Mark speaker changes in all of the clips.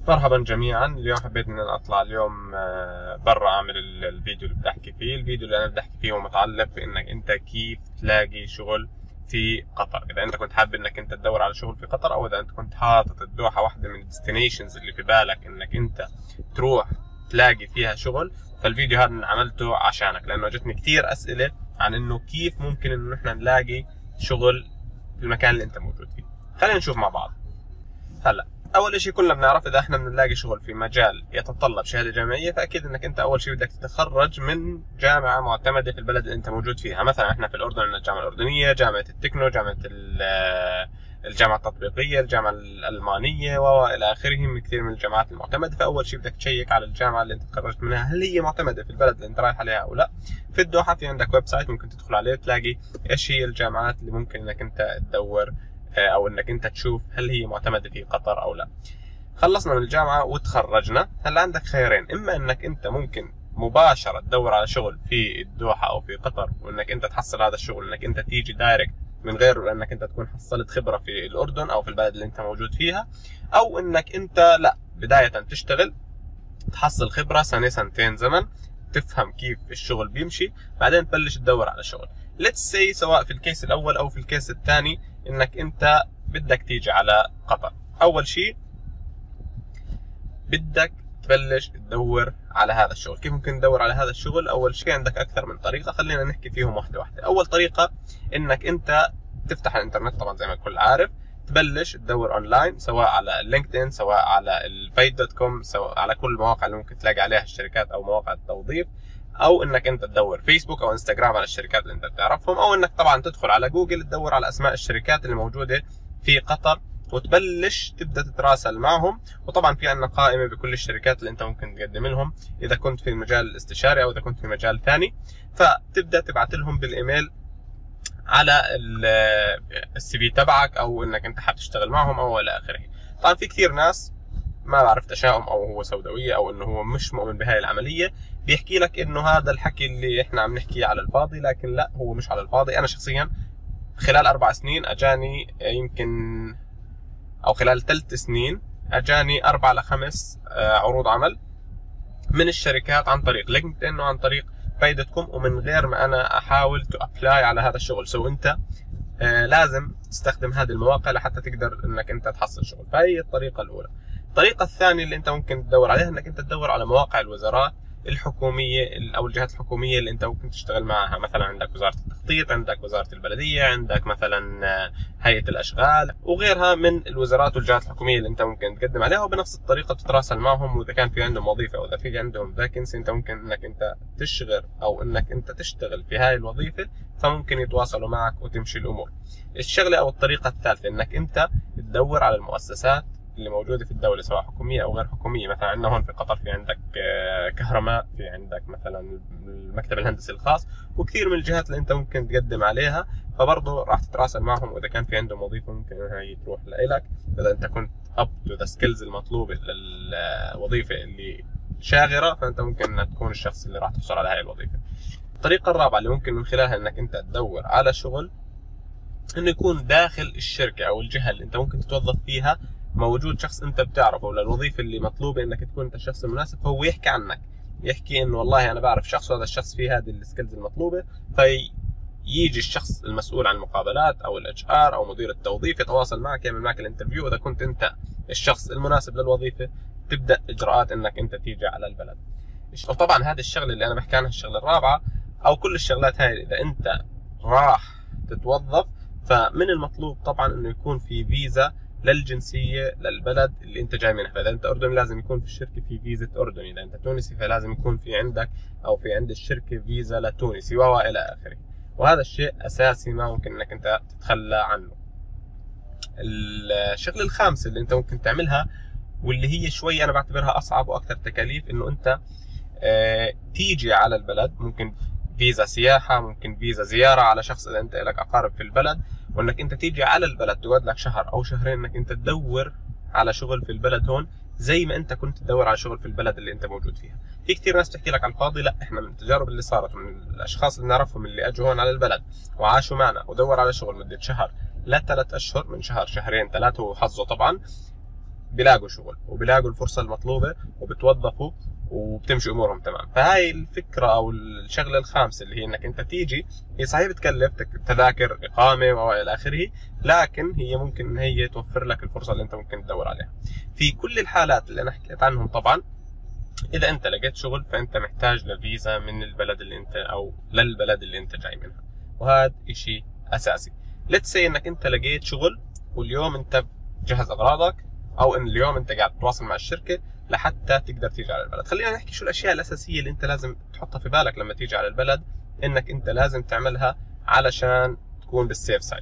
Speaker 1: مرحبا جميعا. اليوم حبيت ان انا اطلع اليوم برا اعمل الفيديو اللي بدي احكي فيه. الفيديو اللي انا بدي احكي فيه هو متعلق بانك انت كيف تلاقي شغل في قطر. اذا انت كنت حابب انك انت تدور على شغل في قطر، او اذا انت كنت حاطط الدوحة واحدة من الديستنيشنز اللي في بالك انك انت تروح تلاقي فيها شغل، فالفيديو هذا عملته عشانك، لانه جتني كثير اسئلة عن انه كيف ممكن انه احنا نلاقي شغل في المكان اللي انت موجود فيه. خلينا نشوف مع بعض. هلا اول شيء كلنا بنعرف اذا احنا بنلاقي شغل في مجال يتطلب شهاده جامعيه، فاكيد انك انت اول شيء بدك تتخرج من جامعه معتمده في البلد اللي انت موجود فيها. مثلا احنا في الاردن عندنا الجامعه الاردنيه، جامعه التكنو، جامعه الجامعه التطبيقيه، الجامعه الالمانيه والى اخره من كثير من الجامعات المعتمده. فاول شيء بدك تشيك على الجامعه اللي انت تخرجت منها هل هي معتمده في البلد اللي انت رايح عليها او لا. في الدوحه في عندك ويب سايت ممكن تدخل عليه تلاقي ايش هي الجامعات اللي ممكن انك انت تدور او انك انت تشوف هل هي معتمده في قطر او لا. خلصنا من الجامعه وتخرجنا، هلا عندك خيارين: اما انك انت ممكن مباشره تدور على شغل في الدوحه او في قطر، وانك انت تحصل هذا الشغل انك انت تيجي دايركت من غير انك انت تكون حصلت خبره في الاردن او في البلد اللي انت موجود فيها، او انك انت لا بدايه تشتغل تحصل خبره سنه سنتين زمن، تفهم كيف الشغل بيمشي، بعدين تبلش تدور على شغل. ليتس سي سواء في الكيس الاول او في الكيس الثاني انك انت بدك تيجي على قطر. اول شيء بدك تبلش تدور على هذا الشغل. كيف ممكن تدور على هذا الشغل؟ اول شيء عندك اكثر من طريقه، خلينا نحكي فيهم واحده واحده. اول طريقه انك انت تفتح الانترنت، طبعا زي ما الكل عارف، تبلش تدور اونلاين، سواء على لينكدين، سواء على الفايت.com، سواء على كل المواقع اللي ممكن تلاقي عليها الشركات او مواقع التوظيف، او انك انت تدور فيسبوك او انستغرام على الشركات اللي انت بتعرفهم، او انك طبعا تدخل على جوجل تدور على اسماء الشركات اللي موجوده في قطر وتبلش تبدا تتراسل معهم. وطبعا في عندنا قائمه بكل الشركات اللي انت ممكن تقدم لهم اذا كنت في المجال الاستشاري او اذا كنت في مجال ثاني، فتبدا تبعت لهم بالايميل على السي في تبعك، او انك انت حاب تشتغل معهم او الى اخره. طبعا في كثير ناس ما بعرف تشاؤم او هو سوداويه او انه هو مش مؤمن بهاي العمليه، بيحكي لك انه هذا الحكي اللي احنا عم نحكيه على الفاضي، لكن لا، هو مش على الفاضي. انا شخصيا خلال 4 سنين اجاني يمكن، او خلال 3 سنين اجاني 4 ل 5 عروض عمل من الشركات عن طريق لينكدين وعن طريق فايت.com، ومن غير ما انا احاول تو ابلاي على هذا الشغل. سو انت لازم تستخدم هذه المواقع لحتى تقدر انك انت تحصل شغل. فهي الطريقه الاولى. الطريقه الثانيه اللي انت ممكن تدور عليها انك انت تدور على مواقع الوزارات الحكوميه او الجهات الحكوميه اللي انت ممكن تشتغل معها. مثلا عندك وزاره التخطيط، عندك وزاره البلديه، عندك مثلا هيئه الاشغال وغيرها من الوزارات والجهات الحكوميه اللي انت ممكن تقدم عليها، وبنفس الطريقه تتراسل معهم، واذا كان في عندهم وظيفه او اذا في عندهم فاكنسي انت ممكن انك انت تشغل او انك انت تشتغل في هاي الوظيفه، فممكن يتواصلوا معك وتمشي الامور. الشغله او الطريقه الثالثه انك انت تدور على المؤسسات اللي موجوده في الدوله سواء حكوميه او غير حكوميه. مثلا عندنا هون في قطر في عندك كهرماء، في عندك مثلا المكتب الهندسي الخاص، وكثير من الجهات اللي انت ممكن تقدم عليها، فبرضه راح تتراسل معهم، واذا كان في عندهم وظيفه ممكن انها هي تروح لك اذا انت كنت اب تو ذا سكيلز المطلوبه للوظيفه اللي شاغره، فانت ممكن ان تكون الشخص اللي راح تحصل على هاي الوظيفه. الطريقه الرابعه اللي ممكن من خلالها انك انت تدور على شغل، انه يكون داخل الشركه او الجهه اللي انت ممكن تتوظف فيها موجود شخص انت بتعرفه للوظيفه اللي مطلوبه انك تكون انت الشخص المناسب، فهو يحكي عنك، يحكي انه والله انا بعرف شخص وهذا الشخص فيه هذه السكيلز المطلوبه، فيجي الشخص المسؤول عن المقابلات او الاتش ار او مدير التوظيف يتواصل معك، يعمل معك الانترفيو. اذا كنت انت الشخص المناسب للوظيفه تبدا اجراءات انك انت تيجي على البلد. وطبعا هذه الشغله اللي انا بحكي عنها الشغله الرابعه، او كل الشغلات هاي اذا انت راح تتوظف، فمن المطلوب طبعا انه يكون في فيزا للجنسيه للبلد اللي انت جاي منها. فاذا انت اردني لازم يكون في الشركه في فيزا اردني، اذا انت تونسي فلازم يكون في عندك او في عند الشركه فيزا لتونسي والى اخره. وهذا الشيء اساسي ما ممكن انك انت تتخلى عنه. الشغله الخامسه اللي انت ممكن تعملها واللي هي شوي انا بعتبرها اصعب واكثر تكاليف، انه انت تيجي على البلد. ممكن فيزا سياحه، ممكن فيزا زياره على شخص اذا انت لك اقارب في البلد، وانك انت تيجي على البلد تقعد لك شهر او شهرين انك انت تدور على شغل في البلد هون، زي ما انت كنت تدور على شغل في البلد اللي انت موجود فيها. في كثير ناس تحكي لك على الفاضي، لا، احنا من التجارب اللي صارت من الاشخاص اللي نعرفهم اللي اجوا هون على البلد وعاشوا معنا ودور على شغل مده شهر ل3 اشهر، من شهر شهرين 3 وحظه طبعا، بيلاقوا شغل وبيلاقوا الفرصه المطلوبه وبتوظفوا وبتمشي امورهم تمام. فهاي الفكره او الشغله الخامسه اللي هي انك انت تيجي، هي صحيح بتكلف تذاكر اقامه والى اخره، لكن هي ممكن ان هي توفر لك الفرصه اللي انت ممكن تدور عليها. في كل الحالات اللي انا حكيت عنهم طبعا، اذا انت لقيت شغل فانت محتاج لفيزا من البلد اللي انت او للبلد اللي انت جاي منها، وهذا اشي اساسي. ليتس سي انك انت لقيت شغل واليوم انت بتجهز اغراضك، او ان اليوم انت قاعد تتواصل مع الشركه لحتى تقدر تيجي على البلد. خلينا نحكي شو الاشياء الاساسيه اللي انت لازم تحطها في بالك لما تيجي على البلد، انك انت لازم تعملها علشان تكون بالسيف سايد.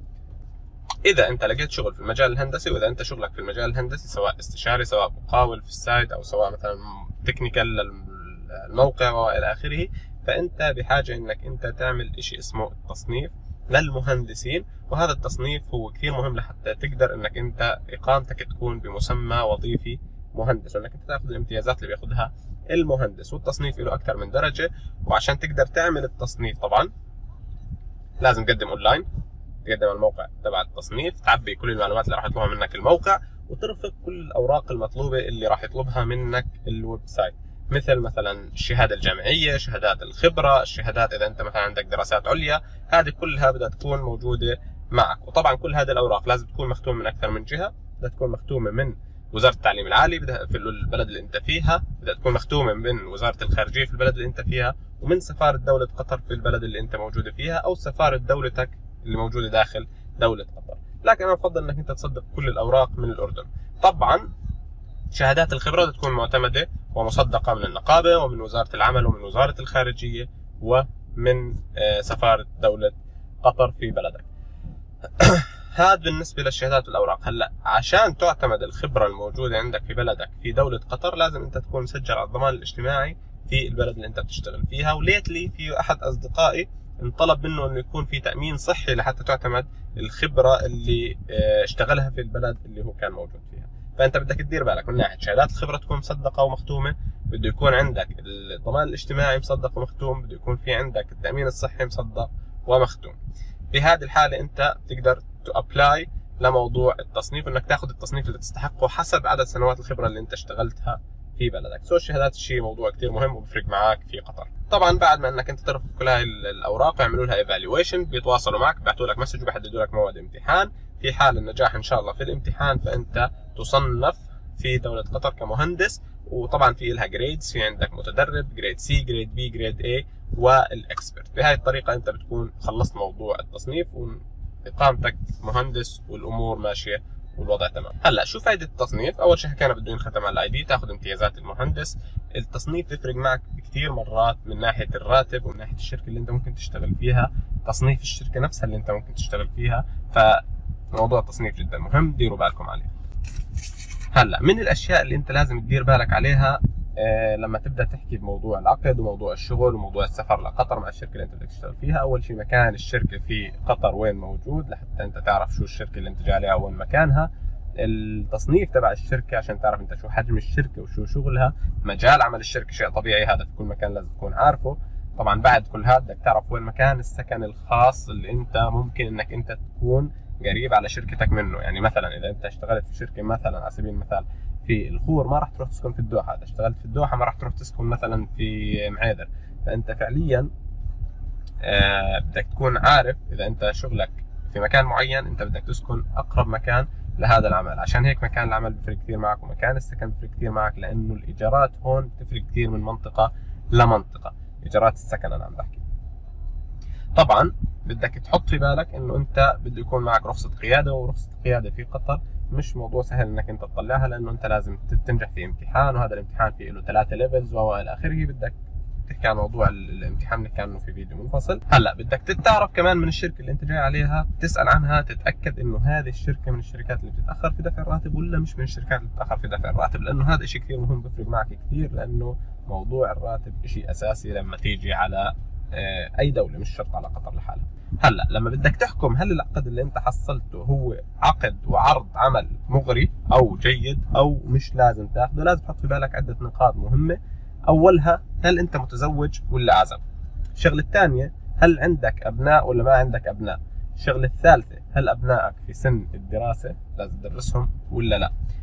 Speaker 1: اذا انت لقيت شغل في المجال الهندسي، واذا انت شغلك في المجال الهندسي سواء استشاري سواء مقاول في السايد او سواء مثلا تكنيكال للموقع والى اخره، فانت بحاجه انك انت تعمل شيء اسمه التصنيف للمهندسين. وهذا التصنيف هو كثير مهم لحتى تقدر انك انت اقامتك تكون بمسمى وظيفي مهندس، وانك انت تاخذ الامتيازات اللي بياخذها المهندس. والتصنيف له اكثر من درجه، وعشان تقدر تعمل التصنيف طبعا لازم تقدم اونلاين، تقدم على الموقع تبع التصنيف، تعبي كل المعلومات اللي راح يطلبها منك الموقع، وترفق كل الاوراق المطلوبه اللي راح يطلبها منك الويب سايت، مثلا الشهاده الجامعيه، شهادات الخبره، الشهادات اذا انت مثلا عندك دراسات عليا، هذه كلها بدها تكون موجوده معك. وطبعا كل هذه الاوراق لازم تكون مختومه من اكثر من جهه، بدها تكون مختومه من وزاره التعليم العالي في البلد اللي انت فيها، بدها تكون مختومه من وزاره الخارجيه في البلد اللي انت فيها، ومن سفاره دوله قطر في البلد اللي انت موجوده فيها، او سفاره دولتك اللي موجوده داخل دوله قطر. لكن انا بفضل انك انت تصدق كل الاوراق من الاردن. طبعا شهادات الخبره تكون معتمده ومصدقه من النقابه ومن وزاره العمل ومن وزاره الخارجيه ومن سفاره دوله قطر في بلدك. هذا بالنسبه للشهادات والاوراق. هلا عشان تعتمد الخبره الموجوده عندك في بلدك في دوله قطر، لازم انت تكون مسجل على الضمان الاجتماعي في البلد اللي انت بتشتغل فيها. وليتلي في احد اصدقائي انطلب منه انه يكون في تامين صحي لحتى تعتمد الخبره اللي اشتغلها في البلد اللي هو كان موجود فيها. فانت بدك تدير بالك من ناحيه شهادات الخبره تكون مصدقه ومختومه، بده يكون عندك الضمان الاجتماعي مصدق ومختوم، بده يكون في عندك التامين الصحي مصدق ومختوم. في هذه الحاله انت تقدر ابلاي لموضوع التصنيف، انك تاخذ التصنيف اللي تستحقه حسب عدد سنوات الخبره اللي انت اشتغلتها في بلدك. الشهادات شيء موضوع كثير مهم وبفرق معك في قطر. طبعا بعد ما انك انت ترفق كل هاي الاوراق يعملوا لها ايفالويشن، بيتواصلوا معك، بيبعثوا لك مسج وبيحددوا لك موعد امتحان. في حال النجاح ان شاء الله في الامتحان فانت تصنف في دوله قطر كمهندس. وطبعا في لها جريدز، في عندك متدرب، جريد سي، جريد بي، جريد اي، والاكسبرت. بهاي الطريقه انت بتكون خلصت موضوع التصنيف واقامتك مهندس والامور ماشيه والوضع تمام. هلا شو فائده التصنيف؟ اول شيء حكينا بده ينختم على الاي دي، تاخذ امتيازات المهندس. التصنيف بيفرق معك كثير مرات من ناحيه الراتب ومن ناحيه الشركه اللي انت ممكن تشتغل فيها، تصنيف الشركه نفسها اللي انت ممكن تشتغل فيها. فموضوع التصنيف جدا مهم، ديروا بالكم عليه. هلا من الاشياء اللي انت لازم تدير بالك عليها لما تبدا تحكي بموضوع العقد وموضوع الشغل وموضوع السفر لقطر مع الشركه اللي انت بدك تشتغل فيها، اول شيء مكان الشركه في قطر وين موجود لحتى انت تعرف شو الشركه اللي انت جاي عليها وين مكانها. التصنيف تبع الشركه عشان تعرف انت شو حجم الشركه وشو شغلها. مجال عمل الشركه شيء طبيعي، هذا في كل مكان لازم تكون عارفه. طبعا بعد كل هذا بدك تعرف وين مكان السكن الخاص اللي انت ممكن انك انت تكون قريب على شركتك منه. يعني مثلا اذا انت اشتغلت في شركه مثلا على سبيل المثال في الخور، ما راح تروح تسكن في الدوحه. اذا اشتغلت في الدوحه ما راح تروح تسكن مثلا في معيدر. فانت فعليا بدك تكون عارف اذا انت شغلك في مكان معين انت بدك تسكن اقرب مكان لهذا العمل. عشان هيك مكان العمل بيفرق كثير معك، ومكان السكن بيفرق كثير معك، لانه الايجارات هون بتفرق كثير من منطقه لمنطقه. ايجارات السكن انا عم بحكي. طبعا بدك تحط في بالك انه انت بده يكون معك رخصه قياده، ورخصه القياده في قطر مش موضوع سهل انك انت تطلعها، لانه انت لازم تنجح في امتحان، وهذا الامتحان فيه له 3 ليفلز والى اخره. بدك تحكي عن موضوع الامتحان بنحكي عنه في فيديو منفصل. هلا بدك تعرف كمان من الشركه اللي انت جاي عليها، تسال عنها، تتاكد انه هذه الشركه من الشركات اللي بتتاخر في دفع الراتب ولا مش من الشركات اللي بتتاخر في دفع الراتب، لانه هذا شيء كثير مهم بيفرق معك كثير، لانه موضوع الراتب شيء اساسي لما تيجي على اي دوله، مش شرط على قطر لحالها. هلا لما بدك تحكم هل العقد اللي انت حصلته هو عقد وعرض عمل مغري او جيد او مش لازم تاخذه، لازم تحط في بالك عده نقاط مهمه. اولها هل انت متزوج ولا عزب؟ الشغله الثانيه هل عندك ابناء ولا ما عندك ابناء؟ الشغله الثالثه هل ابنائك في سن الدراسه لازم تدرسهم ولا لا؟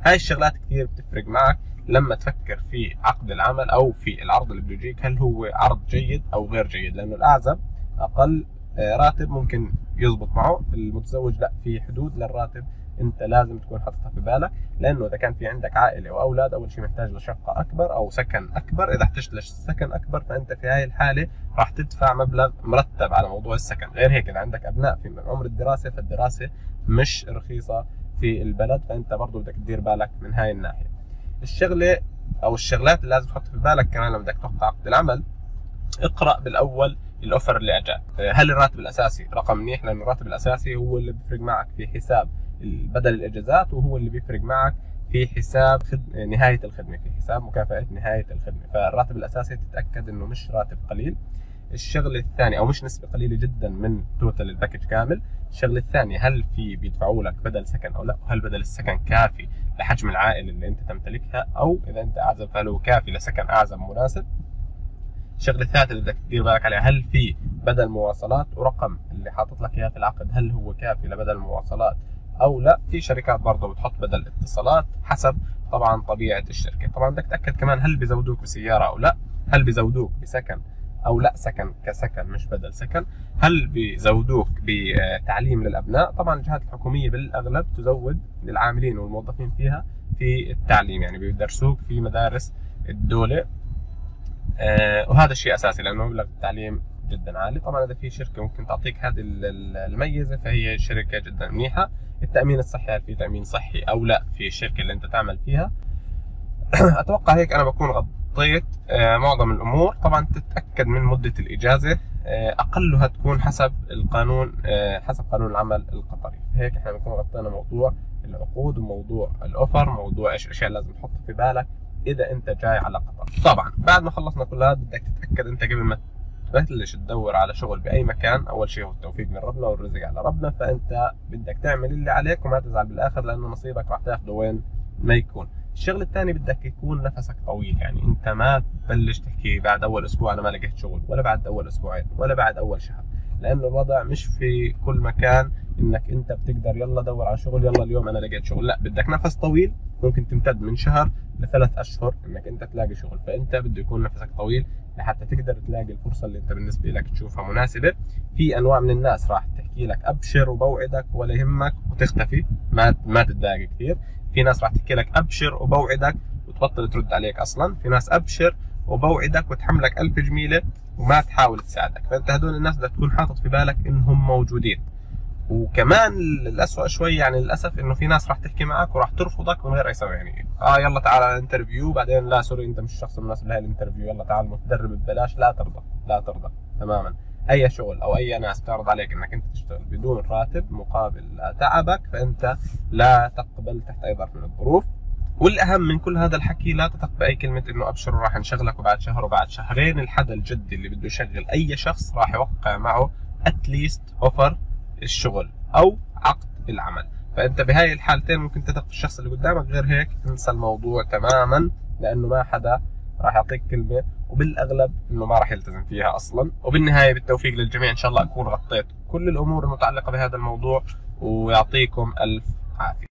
Speaker 1: هاي الشغلات كثير بتفرق معك لما تفكر في عقد العمل او في العرض اللي بده يجيك، هل هو عرض جيد او غير جيد. لانه الاعزب اقل راتب ممكن يزبط معه، المتزوج لا، في حدود للراتب انت لازم تكون حاططها في بالك. لانه اذا كان في عندك عائله واولاد، اول شيء محتاج لشقه اكبر او سكن اكبر. اذا احتجت لسكن اكبر فانت في هاي الحاله راح تدفع مبلغ مرتب على موضوع السكن. غير هيك اذا عندك ابناء في عمر الدراسه، فالدراسه مش رخيصه في البلد، فانت برضه بدك تدير بالك من هاي الناحيه. الشغله او الشغلات اللي لازم تحط في بالك كمان لما بدك توقع عقد العمل، اقرا بالاول الاوفر اللي اجاك. هل الراتب الاساسي رقم منيح؟ لانه الراتب الاساسي هو اللي بيفرق معك في حساب بدل الاجازات، وهو اللي بيفرق معك في حساب نهايه الخدمه، في حساب مكافاه نهايه الخدمه. فالراتب الاساسي تتاكد انه مش راتب قليل. الشغله الثانيه، او مش نسبه قليله جدا من توتال الباكج كامل. الشغله الثانيه، هل في بيدفعوا لك بدل سكن او لا؟ وهل بدل السكن كافي لحجم العائله اللي انت تمتلكها؟ او اذا انت اعزب فهل هو كافي لسكن اعزب مناسب؟ الشغله الثالثه اللي بدك تدير بالك عليها، هل في بدل مواصلات؟ ورقم اللي حاطط لك اياه في العقد هل هو كافي لبدل المواصلات او لا؟ في شركات برضه بتحط بدل اتصالات حسب طبعا طبيعه الشركه. طبعا بدك تتاكد كمان هل بيزودوك بسياره او لا؟ هل بيزودوك بسكن او لا؟ سكن كسكن مش بدل سكن. هل بيزودوك بتعليم للابناء؟ طبعا الجهات الحكوميه بالاغلب تزود للعاملين والموظفين فيها في التعليم، يعني بيدرسوك في مدارس الدوله. وهذا الشيء اساسي لانه مبلغ التعليم جدا عالي. طبعا اذا في شركه ممكن تعطيك هذه الميزه فهي شركه جدا منيحه. التامين الصحي، هل في تامين صحي او لا في الشركه اللي انت تعمل فيها؟ اتوقع هيك انا بكون غطيت معظم الامور. طبعا تتاكد من مده الاجازه، اقلها تكون حسب القانون، حسب قانون العمل القطري. هيك احنا بنكون غطينا موضوع العقود وموضوع الاوفر، موضوع ايش الاشياء اللي لازم تحطها في بالك اذا انت جاي على قطر. طبعا بعد ما خلصنا كل هذا بدك تتاكد انت قبل ما تبلش تدور على شغل باي مكان، اول شيء هو التوفيق من ربنا والرزق على ربنا. فانت بدك تعمل اللي عليك وما تزعل بالاخر، لانه نصيبك راح تاخذه وين ما يكون. الشغل الثاني بدك يكون نفسك طويل، يعني انت ما تبلش تحكي بعد اول اسبوع انا ما لقيت شغل، ولا بعد اول اسبوعين، ولا بعد اول شهر. لانه الوضع مش في كل مكان انك انت بتقدر يلا دور على شغل، يلا اليوم انا لقيت شغل. لا، بدك نفس طويل ممكن تمتد من شهر ل3 اشهر انك انت تلاقي شغل. فانت بده يكون نفسك طويل لحتى تقدر تلاقي الفرصه اللي انت بالنسبه لك تشوفها مناسبه. في انواع من الناس راح تحكي لك ابشر وبوعدك ولا يهمك وتختفي، ما تتضايق كثير. في ناس راح تحكي لك ابشر وبوعدك وتبطل ترد عليك اصلا. في ناس ابشر وبوعدك وتحملك 1000 جميله وما تحاول تساعدك. فانت هدول الناس بدك تكون حاطط في بالك انهم موجودين. وكمان الأسوأ شوي يعني للاسف انه في ناس راح تحكي معك وراح ترفضك من غير اي سبب، يعني يلا تعال على الانترفيو، بعدين لا سوري انت مش الشخص المناسب لهي الانترفيو، يلا تعال متدرب ببلاش. لا ترضى، لا ترضى تماما. اي شغل او اي ناس بتعرض عليك انك انت تشتغل بدون راتب مقابل تعبك، فانت لا تقبل تحت اي ظرف من الظروف. والاهم من كل هذا الحكي، لا تثق باي كلمه انه ابشر وراح نشغلك وبعد شهر وبعد شهرين. الحدا الجدي اللي بده يشغل اي شخص راح يوقع معه اتليست اوفر الشغل او عقد العمل. فانت بهاي الحالتين ممكن تثق في الشخص اللي قدامك، غير هيك انسى الموضوع تماما، لانه ما حدا راح يعطيك كلمه وبالاغلب انه ما راح يلتزم فيها اصلا. وبالنهايه بالتوفيق للجميع، ان شاء الله اكون غطيت كل الامور المتعلقه بهذا الموضوع، ويعطيكم الف عافيه.